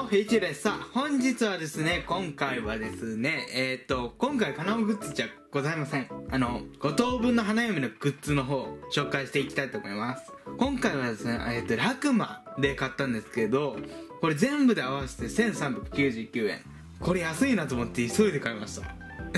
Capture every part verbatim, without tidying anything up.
フェイチュです。さあ、本日はですね、今回はですね、えっ、ー、と、今回かなおグッズじゃございません。あの、ご等分の花嫁のグッズの方、紹介していきたいと思います。今回はですね、えっ、ー、と、ラクマで買ったんですけど、これ全部で合わせてせんさんびゃくきゅうじゅうきゅうえん。これ安いなと思って急いで買いました。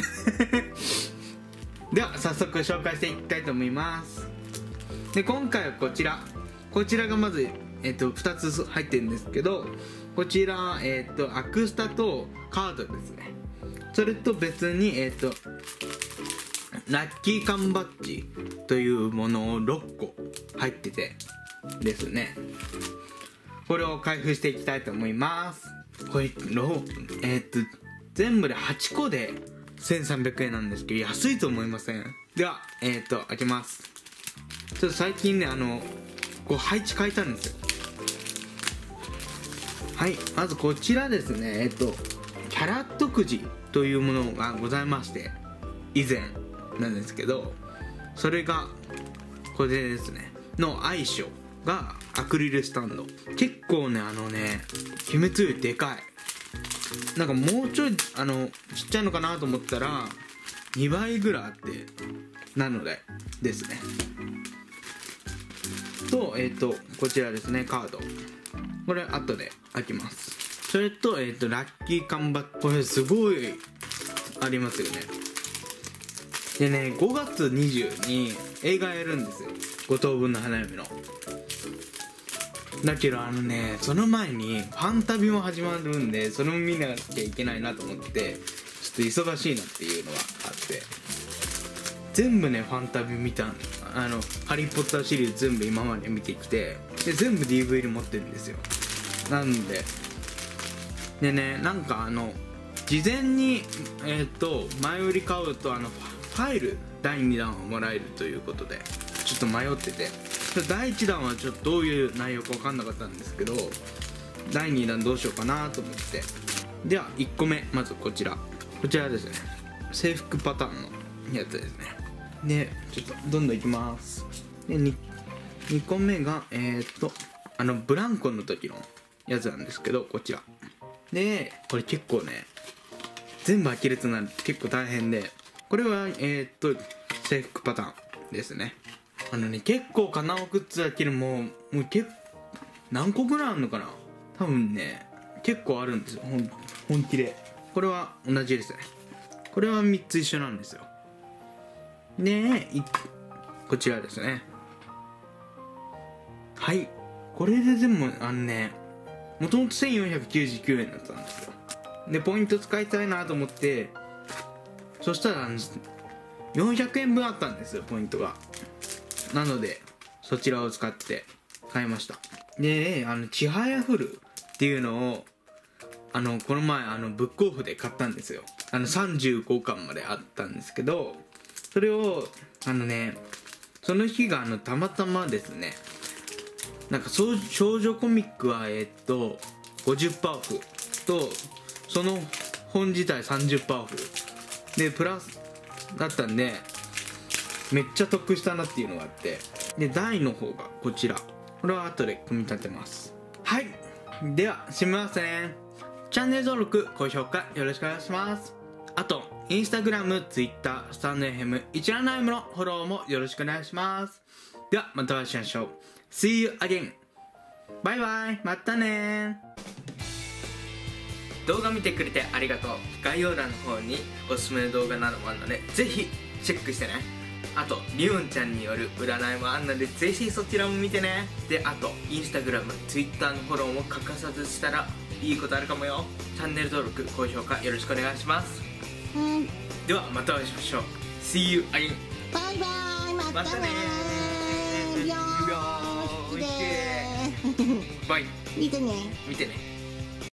では、早速紹介していきたいと思います。で、今回はこちら。こちらがまず、えっ、ー、と、ふたつ入ってるんですけど、こちら、えっ、ー、と、アクスタとカードですね。それと別に、えっ、ー、と、ラッキー缶バッジというものをろっこ入っててですね。これを開封していきたいと思います。これ、えっ、ー、と、全部ではちこでせんさんびゃくえんなんですけど、安いと思いません？では、えっ、ー、と、開けます。ちょっと最近ね、あの、こう配置変えたんですよ。はい、まずこちらですね、えっとキャラットくじというものがございまして、以前なんですけど、それがこれですねの相性がアクリルスタンド。結構ね、あのね鬼滅よりでかい。なんかもうちょいあのちっちゃいのかなと思ったらにばいぐらいあって、なのでですねと、えっとこちらですね、カード、これ後で開きます。それと、えっとラッキー缶バッジ、これすごいありますよね。でね、ごがつにじゅうに映画やるんですよ、ご等分の花嫁の。だけどあのね、その前にファン旅も始まるんで、それも見なきゃいけないなと思って、ちょっと忙しいなっていうのがあって、全部ねファン旅見た。あのハリーポッターシリーズ全部今まで見てきて、で全部 ディーブイディー 持ってるんですよ。なんででね、なんかあの事前にえっ、ー、と前売り買うとあのファイルだいにだんをもらえるということで、ちょっと迷ってて、だいいちだんはちょっとどういう内容か分かんなかったんですけど、だいにだんどうしようかなと思って。ではいっこめ、まずこちらこちらですね、制服パターンのやつですね。でちょっとどんどんいきます。で 2, にこめがえっ、ー、とあのブランコの時のやつなんですけど、こちらで、これ結構ね全部開けるとなると結構大変で、これはえっ、ー、と制服パターンですね。あのね、結構かなおグッズ開けるもうもう結構何個ぐらいあるのかな、多分ね結構あるんですよ、ほん本気で。これは同じですね。これはみっつ一緒なんですよ。でこちらですね。はい、これで全部あのね、もともとせんよんひゃくきゅうじゅうきゅうえんだったんですよ。でポイント使いたいなと思って、そしたらよんひゃくえんぶんあったんですよ、ポイントが。なのでそちらを使って買いました。であのちはやふるっていうのをあのこの前あのブックオフで買ったんですよ。あのさんじゅうごかんまであったんですけど、それをあのねその日があのたまたまですね、なんか少女コミックはえー、っと ごじゅっパーセント オフと、その本自体 さんじゅっパーセント オフでプラスだったんで、めっちゃ得したなっていうのがあって、で台の方がこちら、これは後で組み立てます。はい、では締めますね。チャンネル登録高評価よろしくお願いします。あとインスタグラム、ツイッター、スタンド エフエム 一覧ライブのフォローもよろしくお願いします。ではまたお会いしましょう。 See you again。 バイバイ、またね。動画見てくれてありがとう。概要欄の方におすすめの動画などもあるので、ぜひチェックしてね。あとりおんちゃんによる占いもあるので、ぜひそちらも見てね。であとインスタグラム、ツイッターのフォローも欠かさずしたらいいことあるかもよ。チャンネル登録高評価よろしくお願いします。 はい、 ではまたお会いしましょう。 See you again。 バイバイ、またねー。 またねー。 よーしバイ。 見てね。 見てね。